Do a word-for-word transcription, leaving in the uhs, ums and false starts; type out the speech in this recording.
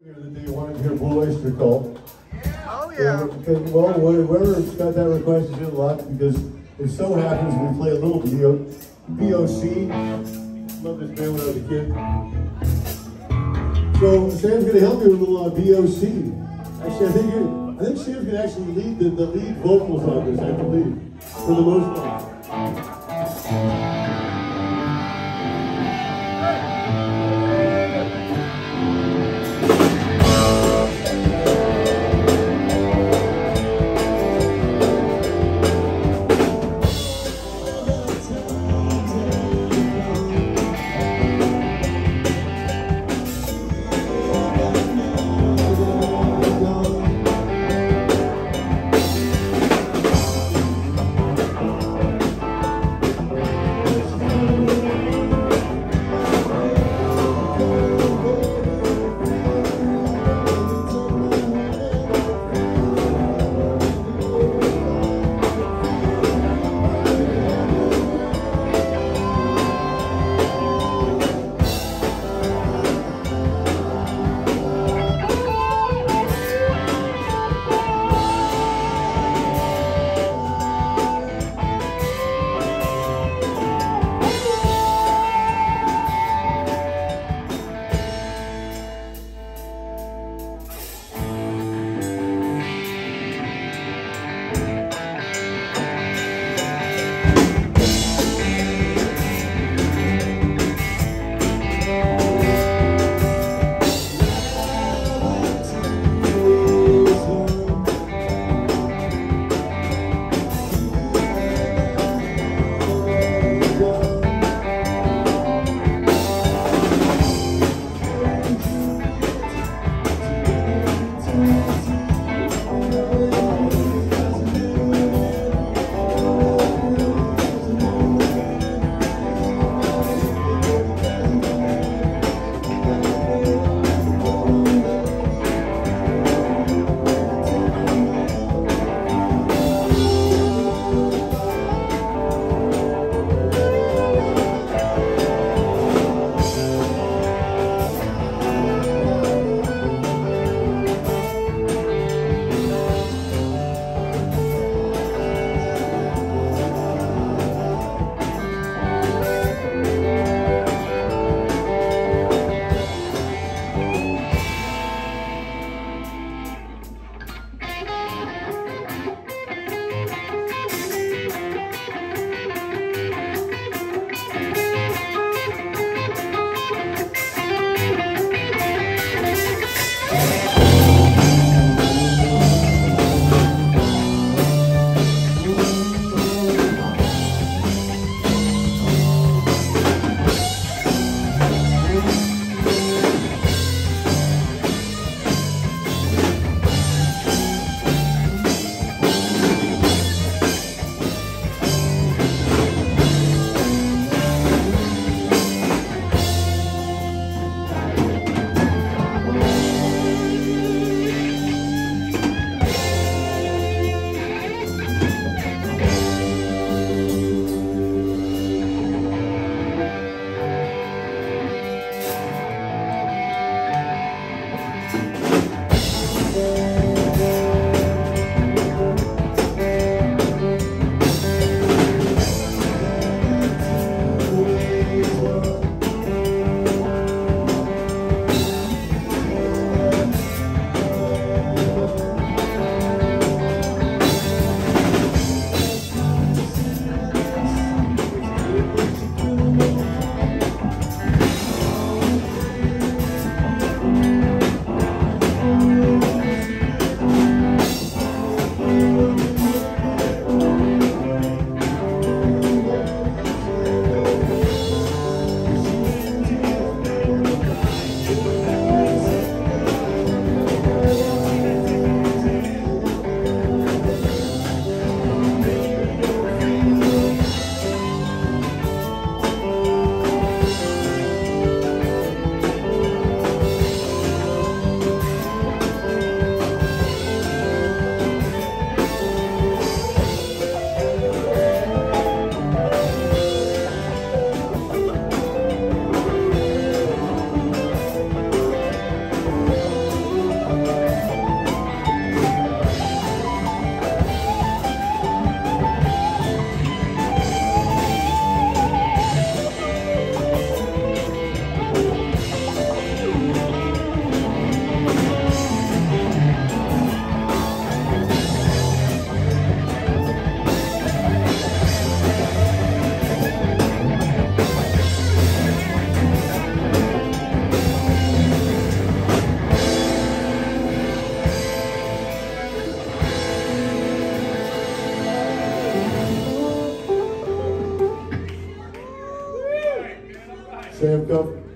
That they wanted to hear Blue Öyster call. Oh yeah. So, because, well, whoever's got that request is in luck, because it so happens we play a little B O C. Love this band when I was a kid. So Sam's going to help me with a little uh, B O C. Actually, I think you, I think Sam's going to actually lead the, the lead vocals on this, I believe, for the most part. go.